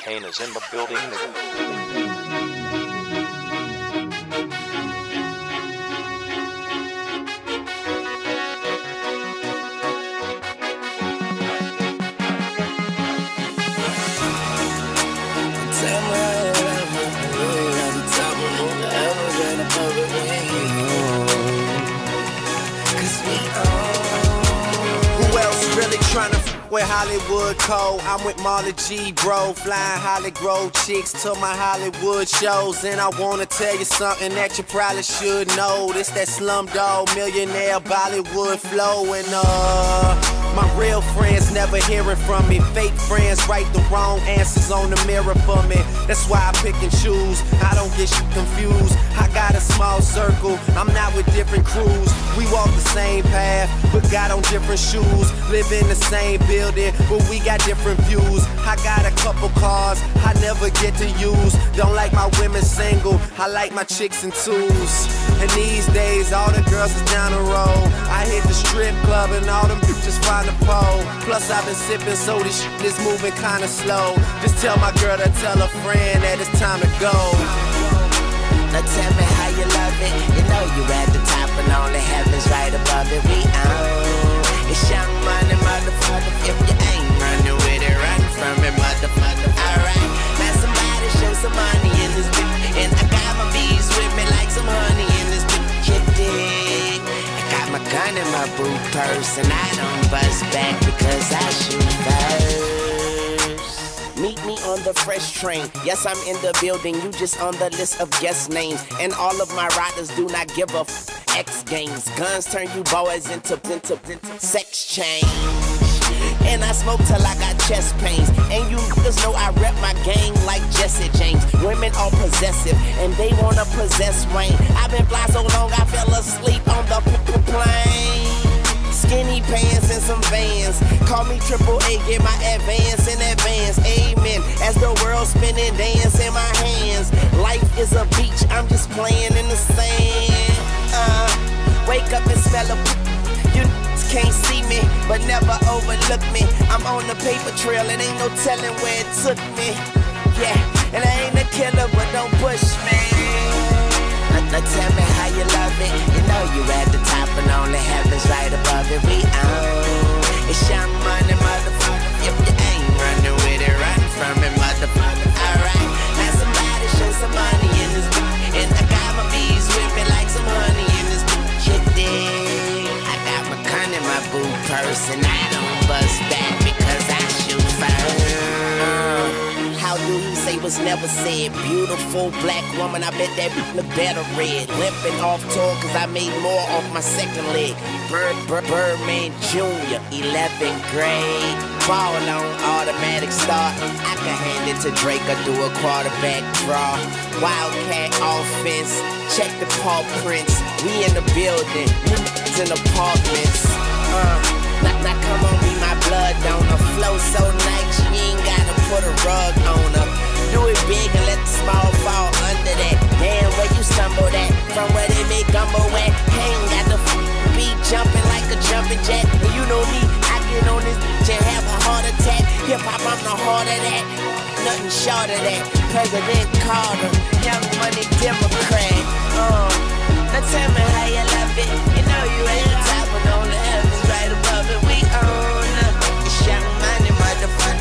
entertainers in the building. With Hollywood Code, I'm with Marley G, bro. Flying Holly Grove chicks to my Hollywood shows. And I wanna tell you something that you probably should know. This that Slumdog Millionaire Bollywood flow. And my real friends never hearing from me. Fake friends write the wrong answers on the mirror for me. That's why I pick and choose. I don't get you confused. I got a small circle. I'm not with different crews. We walk the same path, but got on different shoes. Live in the same building, but we got different views. I got a couple cars I never get to use. Don't like my women single. I like my chicks in twos. And these days, all the girls is down the road. I hit the strip club and all them bitches find a pole. Plus I've been sipping, so this shit is moving kinda slow. Just tell my girl to tell a friend that it's time to go. Now tell me how you love it. You know you at the top and only heaven's right above it. We own. It's Young Money, motherfucker. If you ain't running with it, run from it, motherfucker. Alright, now somebody show some money in this bitch. And I got my bees with me like some honey in this bitch. You dig? I got my gun in my boot purse and I don't bust back because I shoot first. Meet me on the fresh train. Yes, I'm in the building. You just on the list of guest names. And all of my riders do not give a X Games. Guns turn you boys into sex change. And I smoke till I got chest pains. And you niggas know I rep my gang like Jesse James. Women are possessive and they wanna possess Wayne. I've been fly so long I fell asleep on the plane. Skinny pants and some Vans. Call me Triple A, get my advance in advance. Amen. As the world spinning, dance in my hands. Life is a beach, I'm just playing in the sand. Wake up and smell a. You can't see me, but never overlook me. I'm on the paper trail and ain't no telling where it took me. Yeah, and I ain't a killer, but don't push me. Now tell me how you love it. You know you at the top and only heaven's right above it. We own. It's Young Money, motherfucker. If you ain't running with it, run from it, motherfucker. Alright, now somebody show some money in this bitch. And I got my bees with me like some honey in this bitch. You dig? I got my gun in my boot purse and I don't bust back because I shoot first. How do you say was never said? Beautiful black woman, I bet that look better red. Limping off tour cause I made more off my second leg. Birdman Jr., 11th grade. Ball on automatic start. I can hand it to Drake or do a quarterback draw. Wildcat offense, check the paw prints. We in the building, in apartments. Now come on, be my blood donor. Flow so nice, you ain't gotta put a rug on her. Do it big and let the small fall under that. Damn, where you stumble at? From where they make gumbo at? Ain't got the beat jumping like a jumping jack. And you know me, I get on this bitch and have a heart attack. Hip hop, I'm the heart of that. Nothing short of that. President Carter, Young Money Democrat. Now tell me how you love it. You know you at the top and on the heavens right above it. We own. It's Young Money, motherfucker.